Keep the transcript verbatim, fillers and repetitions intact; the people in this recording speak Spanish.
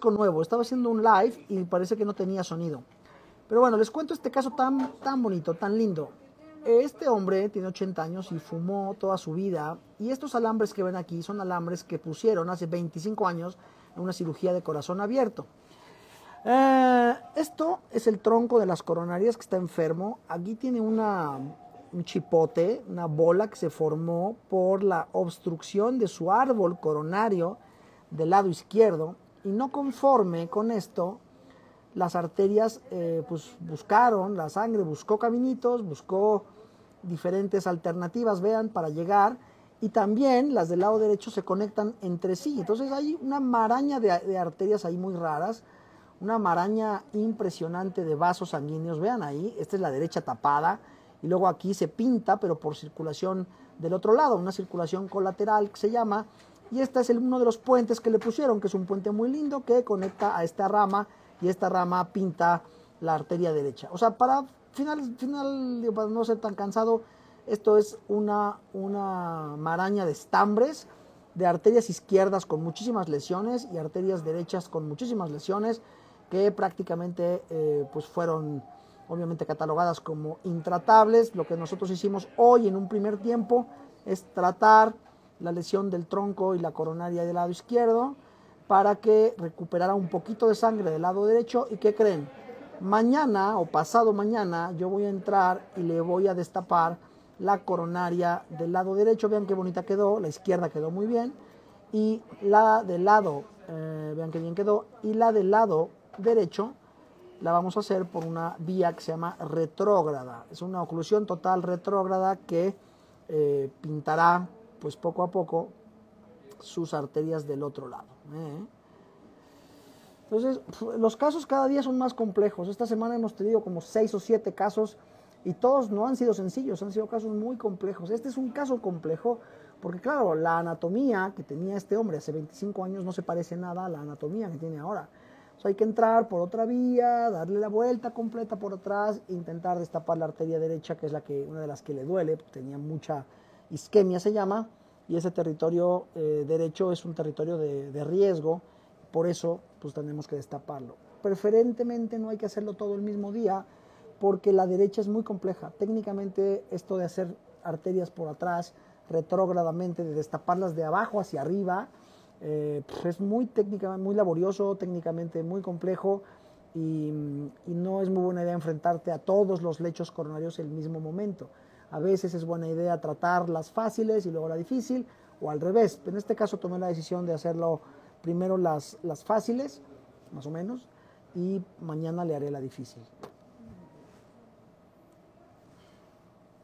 casco nuevo. Estaba haciendo un live y parece que no tenía sonido. Pero bueno, les cuento este caso tan, tan bonito, tan lindo. Este hombre tiene ochenta años y fumó toda su vida. Y estos alambres que ven aquí son alambres que pusieron hace veinticinco años en una cirugía de corazón abierto. Eh, esto es el tronco de las coronarias que está enfermo. Aquí tiene una, un chipote, una bola que se formó por la obstrucción de su árbol coronario del lado izquierdo. Y no conforme con esto, las arterias eh, pues buscaron, la sangre buscó caminitos, buscó diferentes alternativas, vean, para llegar. Y también las del lado derecho se conectan entre sí. Entonces hay una maraña de, de arterias ahí muy raras. Una maraña impresionante de vasos sanguíneos, vean ahí, esta es la derecha tapada, y luego aquí se pinta, pero por circulación del otro lado, una circulación colateral que se llama, y este es el, uno de los puentes que le pusieron, que es un puente muy lindo que conecta a esta rama, y esta rama pinta la arteria derecha. O sea, para final, final para no ser tan cansado, esto es una, una maraña de estambres, de arterias izquierdas con muchísimas lesiones y arterias derechas con muchísimas lesiones, que prácticamente eh, pues fueron obviamente catalogadas como intratables. Lo que nosotros hicimos hoy en un primer tiempo es tratar la lesión del tronco y la coronaria del lado izquierdo para que recuperara un poquito de sangre del lado derecho. ¿Y qué creen? Mañana o pasado mañana yo voy a entrar y le voy a destapar la coronaria del lado derecho. Vean qué bonita quedó, la izquierda quedó muy bien, y la del lado, eh, vean qué bien quedó, y la del lado derecho la vamos a hacer por una vía que se llama retrógrada. Es una oclusión total retrógrada que eh, pintará pues poco a poco sus arterias del otro lado. ¿eh? Entonces, los casos cada día son más complejos. Esta semana hemos tenido como seis o siete casos y todos no han sido sencillos, han sido casos muy complejos. Este es un caso complejo porque, claro, la anatomía que tenía este hombre hace veinticinco años no se parece nada a la anatomía que tiene ahora. O sea, hay que entrar por otra vía, darle la vuelta completa por atrás e intentar destapar la arteria derecha, que es la que, una de las que le duele, tenía mucha isquemia se llama, y ese territorio eh, derecho es un territorio de, de riesgo, por eso pues tenemos que destaparlo. Preferentemente no hay que hacerlo todo el mismo día, porque la derecha es muy compleja. Técnicamente esto de hacer arterias por atrás, retrógradamente, de destaparlas de abajo hacia arriba, eh, es muy técnicamente, muy laborioso, técnicamente muy complejo, y, y no es muy buena idea enfrentarte a todos los lechos coronarios en el mismo momento. A veces es buena idea tratar las fáciles y luego la difícil, o al revés. En este caso tomé la decisión de hacerlo primero las, las fáciles, más o menos, y mañana le haré la difícil.